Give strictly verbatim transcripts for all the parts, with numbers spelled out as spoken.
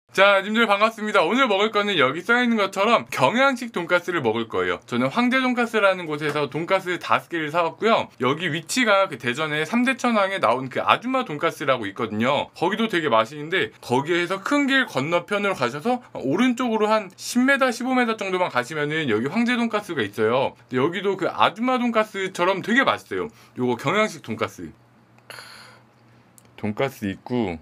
자, 님들 반갑습니다. 오늘 먹을 거는 여기 써있는 것처럼 경양식 돈가스를 먹을 거예요. 저는 황제 돈가스라는 곳에서 돈가스 다섯 개를 사왔고요. 여기 위치가 그 대전의 삼대천왕에 나온 그 아줌마 돈가스라고 있거든요. 거기도 되게 맛있는데 거기에서 큰 길 건너편으로 가셔서 오른쪽으로 한 십 미터, 십오 미터 정도만 가시면은 여기 황제 돈가스가 있어요. 여기도 그 아줌마 돈가스처럼 되게 맛있어요. 요거 경양식 돈가스. 돈가스 있고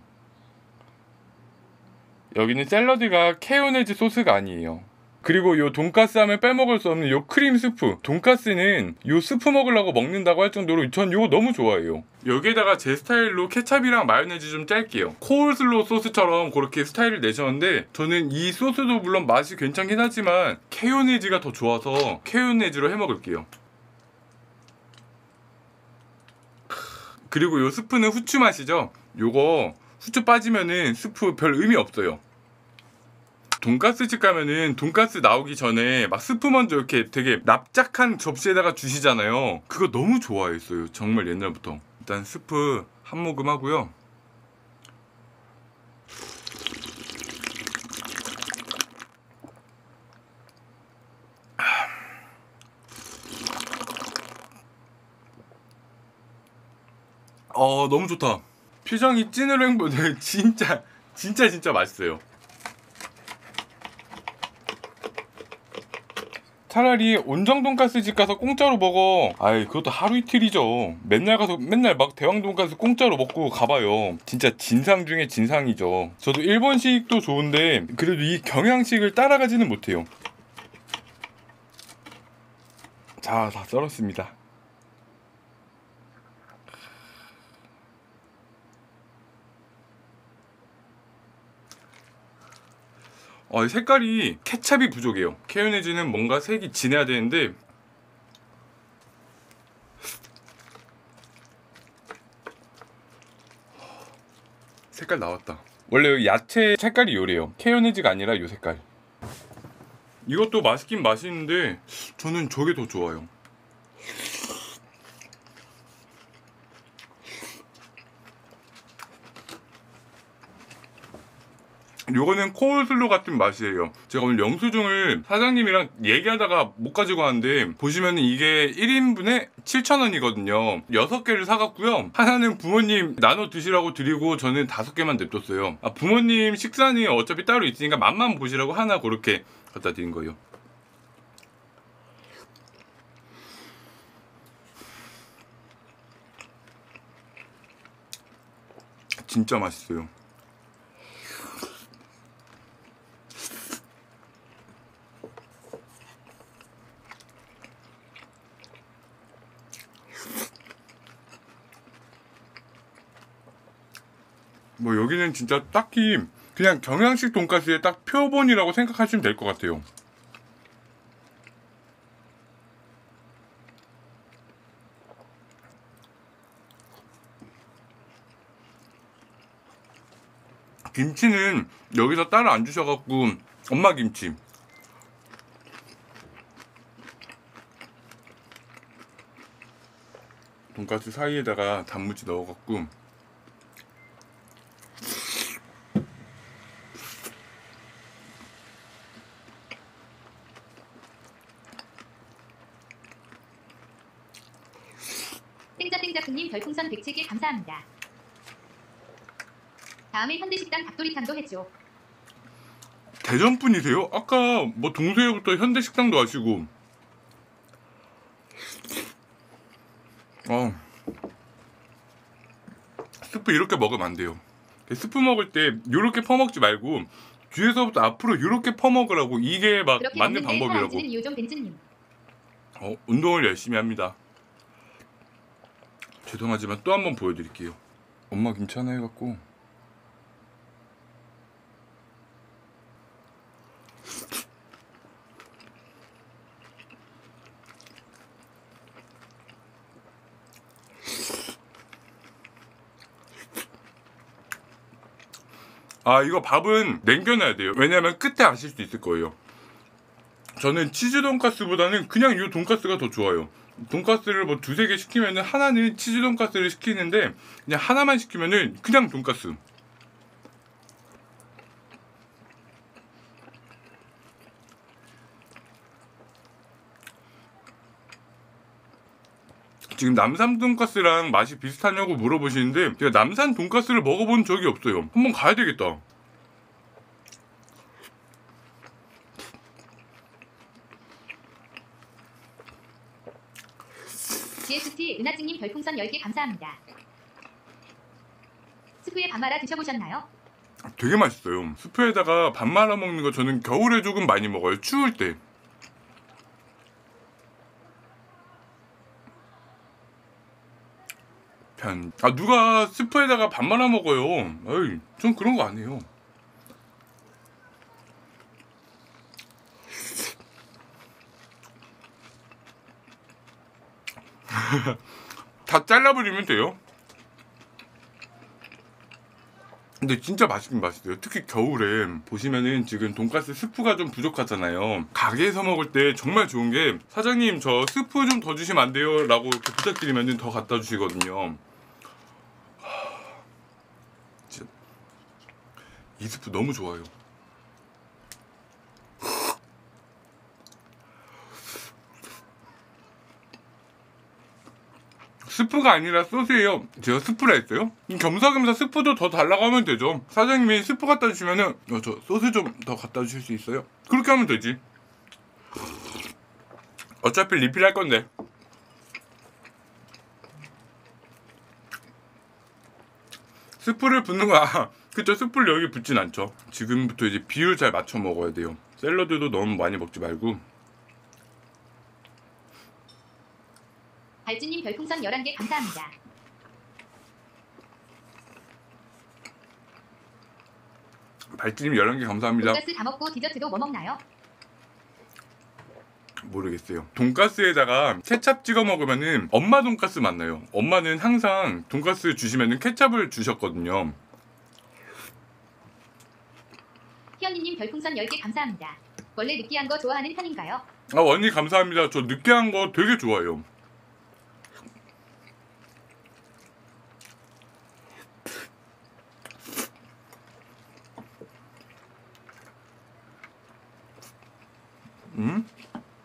여기는 샐러드가 케요네즈 소스가 아니에요. 그리고 요 돈가스 하면 빼먹을 수 없는 요 크림 스프. 돈가스는 요 스프 먹으려고 먹는다고 할 정도로 전 요거 너무 좋아해요. 여기에다가 제 스타일로 케찹이랑 마요네즈 좀 짤게요. 코울슬로우 소스처럼 그렇게 스타일을 내셨는데 저는 이 소스도 물론 맛이 괜찮긴 하지만 케요네즈가 더 좋아서 케요네즈로 해먹을게요. 그리고 요 스프는 후추 맛이죠. 요거 후추 빠지면은 스프 별 의미 없어요. 돈가스 집 가면은 돈가스 나오기 전에 막 스프 먼저 이렇게 되게 납작한 접시에다가 주시잖아요. 그거 너무 좋아했어요. 정말 옛날부터. 일단 스프 한 모금 하고요. 어, 너무 좋다. 표정이 찐으로 행복해. 진짜 진짜 진짜 맛있어요. 차라리 온정 돈가스 집 가서 공짜로 먹어. 아이, 그것도 하루 이틀이죠. 맨날 가서 맨날 막 대왕 돈가스 공짜로 먹고 가봐요. 진짜 진상 중에 진상이죠. 저도 일본식도 좋은데 그래도 이 경양식을 따라가지는 못해요. 자, 다 썰었습니다. 어, 색깔이 케찹이 부족해요. 케요네즈는 뭔가 색이 진해야 되는데 색깔 나왔다. 원래 야채 색깔이 요래요. 케요네즈가 아니라 요 색깔. 이것도 맛있긴 맛있는데 저는 저게 더 좋아요. 요거는 코울슬로 같은 맛이에요. 제가 오늘 영수증을 사장님이랑 얘기하다가 못 가지고 왔는데 보시면 이게 일 인분에 칠천 원이거든요 여섯 개를 사갔고요. 하나는 부모님 나눠 드시라고 드리고 저는 다섯 개만 냅뒀어요. 아, 부모님 식사는 어차피 따로 있으니까 맛만 보시라고 하나 그렇게 갖다 드린 거예요. 진짜 맛있어요. 뭐 여기는 진짜 딱히 그냥 경양식 돈가스의 딱 표본이라고 생각하시면 될 것 같아요. 김치는 여기서 따로 안 주셔갖고 엄마 김치. 돈가스 사이에다가 단무지 넣어갖고 땡자땡자크님 별풍선 백칠 개 감사합니다. 다음에 현대식당 닭도리탕도 해줘. 대전 분이세요? 아까 뭐 동서에부터 현대식당도 하시고. 어. 스프 이렇게 먹으면 안 돼요. 스프 먹을 때 이렇게 퍼먹지 말고 뒤에서부터 앞으로 이렇게 퍼먹으라고. 이게 막 맞는 방법이라고. 어, 운동을 열심히 합니다. 죄송하지만 또 한 번 보여드릴게요. 엄마 김치 하나 해갖고 아, 이거 밥은 남겨놔야 돼요. 왜냐면 끝에 아실 수 있을 거예요. 저는 치즈 돈가스보다는 그냥 이 돈가스가 더 좋아요. 돈가스를 뭐 두세 개 시키면은 하나는 치즈 돈가스를 시키는데 그냥 하나만 시키면은 그냥 돈가스. 지금 남산 돈가스랑 맛이 비슷하냐고 물어보시는데 제가 남산 돈가스를 먹어본 적이 없어요. 한번 가야 되겠다. 지에스티 은하증님 별풍선 열 개 감사합니다. 스프에 밥 말아 드셔보셨나요? 되게 맛있어요. 스프에다가 밥 말아 먹는 거 저는 겨울에 조금 많이 먹어요. 추울 때. 편. 아 누가 스프에다가 밥 말아 먹어요. 에이, 전 그런 거 안 해요. 다 잘라버리면 돼요. 근데 진짜 맛있긴 맛있어요. 특히 겨울에 보시면은 지금 돈가스 스프가 좀 부족하잖아요. 가게에서 먹을 때 정말 좋은 게 사장님 저 스프 좀 더 주시면 안 돼요? 라고 이렇게 부탁드리면은 더 갖다 주시거든요. 진짜 이 스프 너무 좋아요. 스프가 아니라 소스예요. 제가 스프라 했어요? 겸사겸사 스프도 더 달라고 하면 되죠. 사장님이 스프 갖다 주시면은 어, 저 소스 좀 더 갖다 주실 수 있어요? 그렇게 하면 되지. 어차피 리필할 건데. 스프를 붓는 거야. 그쵸, 스프를 여기 붓진 않죠. 지금부터 이제 비율 잘 맞춰 먹어야 돼요. 샐러드도 너무 많이 먹지 말고. 발주님 별풍선 열한 개 감사합니다. 발주님 열한 개 감사합니다. 돈가스 다 먹고 디저트도 뭐 먹나요? 모르겠어요. 돈가스에다가 케찹 찍어 먹으면은 엄마 돈가스 맞나요? 엄마는 항상 돈가스 주시면은 케찹을 주셨거든요. 희연이님 별풍선 열 개 감사합니다. 원래 느끼한 거 좋아하는 편인가요? 아 원님 감사합니다. 저 느끼한 거 되게 좋아해요. 음?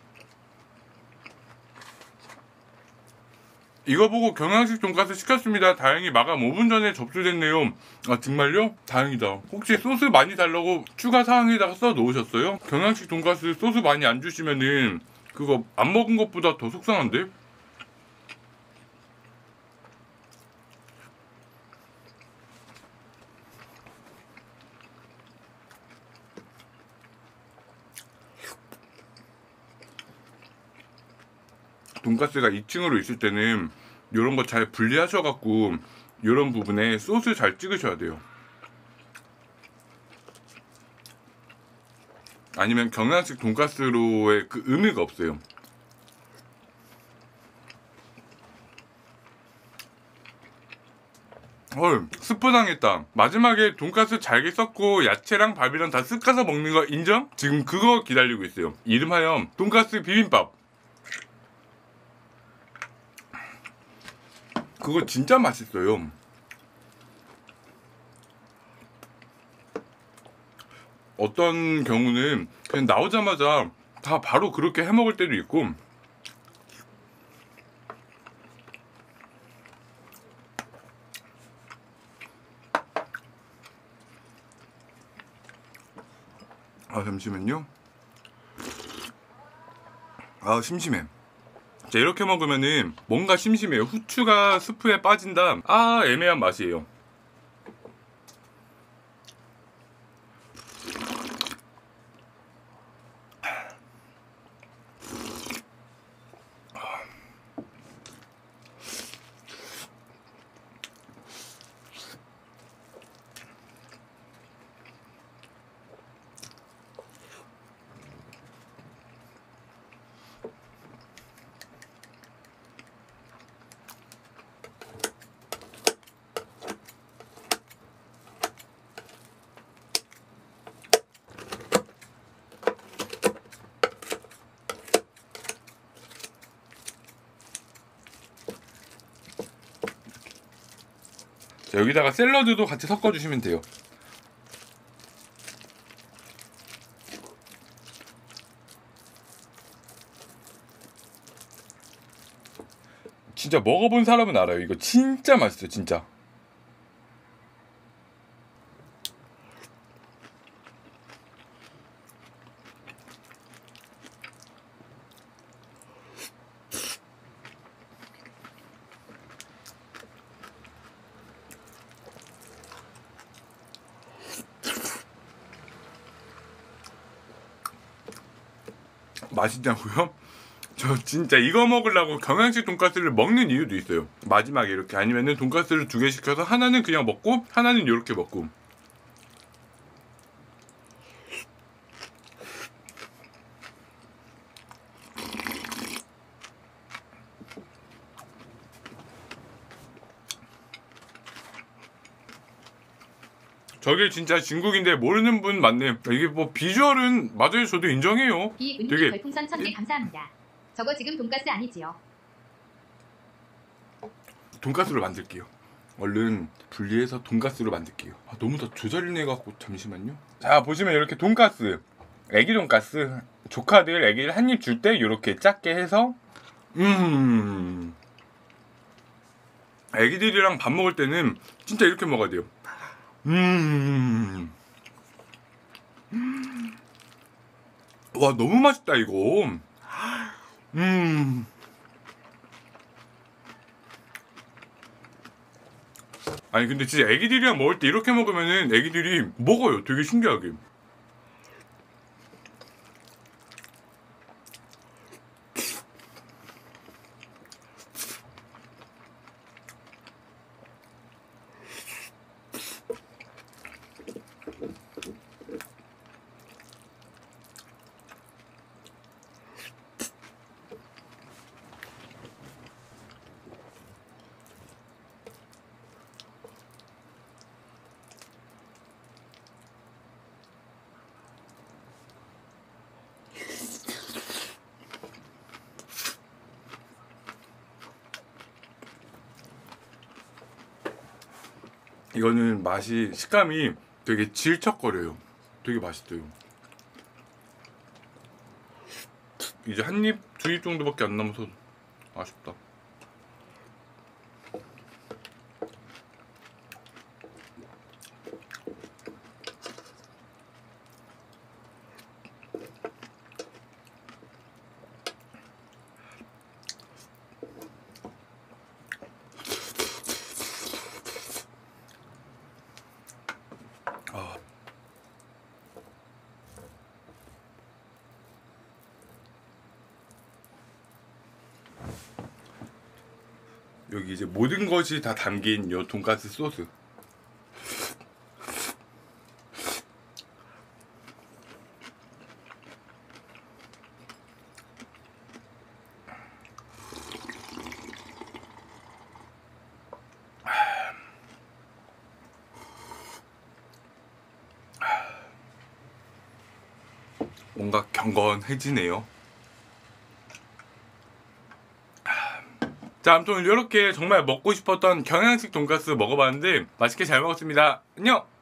이거 보고 경양식 돈가스 시켰습니다. 다행히 마감 오 분 전에 접수됐네요. 아 정말요? 다행이다. 혹시 소스 많이 달라고 추가 사항에다가 써 놓으셨어요? 경양식 돈가스 소스 많이 안 주시면은 그거 안 먹은 것보다 더 속상한데? 돈가스가 이 층으로 있을 때는 이런 거 잘 분리하셔갖고 이런 부분에 소스 잘 찍으셔야 돼요. 아니면 경양식 돈가스로의 그 의미가 없어요. 헐, 스프 당했다. 마지막에 돈가스 잘게 섞고 야채랑 밥이랑 다 쓱가서 먹는 거 인정? 지금 그거 기다리고 있어요. 이름하여 돈가스 비빔밥. 그거 진짜 맛있어요. 어떤 경우는 그냥 나오자마자 다 바로 그렇게 해먹을 때도 있고. 아 잠시만요. 아 심심해. 자, 이렇게 먹으면은 뭔가 심심해요. 후추가 스프에 빠진다. 아 애매한 맛이에요. 자, 여기다가 샐러드도 같이 섞어주시면 돼요. 진짜 진짜 먹어본 사람은 알아요. 이거 진짜 맛있어요, 진짜. 맛있냐고요? 저 진짜 이거 먹으려고 경양식 돈가스를 먹는 이유도 있어요. 마지막에 이렇게. 아니면은 돈가스를 두 개 시켜서 하나는 그냥 먹고 하나는 이렇게 먹고. 저게 진짜 진국인데 모르는 분 많네. 이게 뭐 비주얼은 맞아요. 저도 인정해요. 비은님 되게 별풍선 천 개 감사합니다. 저거 지금 돈가스 아니지요? 돈가스로 만들게요. 얼른 분리해서 돈가스로 만들게요. 아, 너무 다 조절해 갖고 잠시만요. 자, 보시면 이렇게 돈가스, 애기 돈가스, 조카들 애기를 한 입 줄 때 이렇게 작게 해서 음 애기들이랑 밥 먹을 때는 진짜 이렇게 먹어야 돼요. 음. 와, 너무 맛있다 이거. 음. 아니 근데 진짜 애기들이랑 먹을 때 이렇게 먹으면은 애기들이 먹어요. 되게 신기하게. 이거는 맛이, 식감이 되게 질척거려요. 되게 맛있어요. 이제 한 입, 두 입 정도밖에 안 남아서 아쉽다. 여기 이제 모든 것이 다 담긴 요 돈가스 소스. 뭔가 경건해지네요. 자, 아무튼 이렇게 정말 먹고 싶었던 경양식 돈가스 먹어봤는데 맛있게 잘 먹었습니다. 안녕!